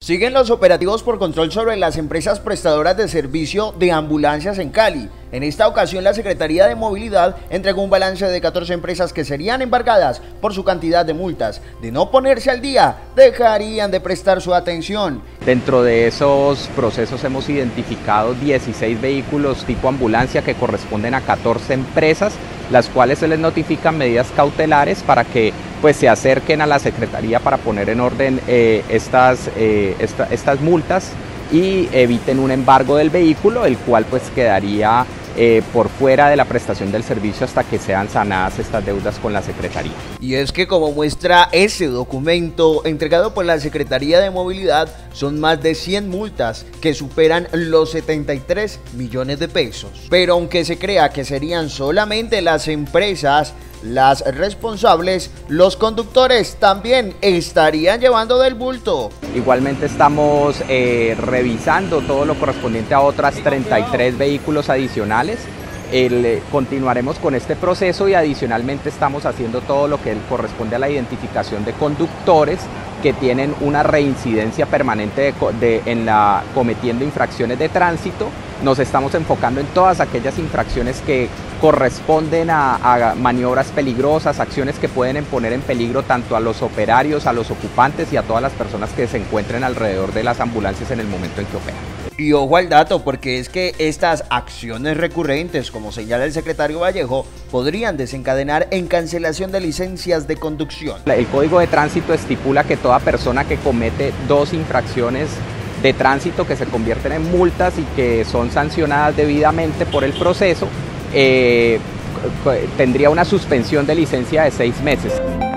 Siguen los operativos por control sobre las empresas prestadoras de servicio de ambulancias en Cali. En esta ocasión, la Secretaría de Movilidad entregó un balance de 14 empresas que serían embargadas por su cantidad de multas. De no ponerse al día, dejarían de prestar su atención. Dentro de esos procesos hemos identificado 16 vehículos tipo ambulancia que corresponden a 14 empresas, las cuales se les notifican medidas cautelares para que se acerquen a la Secretaría para poner en orden estas multas y eviten un embargo del vehículo, el cual quedaría por fuera de la prestación del servicio hasta que sean sanadas estas deudas con la Secretaría. Y es que, como muestra ese documento entregado por la Secretaría de Movilidad, son más de 100 multas que superan los 73 millones de pesos. Pero aunque se crea que serían solamente las empresas las responsables, los conductores también estarían llevando del bulto. Igualmente estamos revisando todo lo correspondiente a otras 33 vehículos adicionales. Continuaremos con este proceso y adicionalmente estamos haciendo todo lo que corresponde a la identificación de conductores que tienen una reincidencia permanente cometiendo infracciones de tránsito. Nos estamos enfocando en todas aquellas infracciones que corresponden a maniobras peligrosas, acciones que pueden poner en peligro tanto a los operarios, a los ocupantes y a todas las personas que se encuentren alrededor de las ambulancias en el momento en que operan. Y ojo al dato, porque es que estas acciones recurrentes, como señala el secretario Vallejo, podrían desencadenar en cancelación de licencias de conducción. El Código de Tránsito estipula que toda persona que comete 2 infracciones de tránsito que se convierten en multas y que son sancionadas debidamente por el proceso, tendría una suspensión de licencia de 6 meses.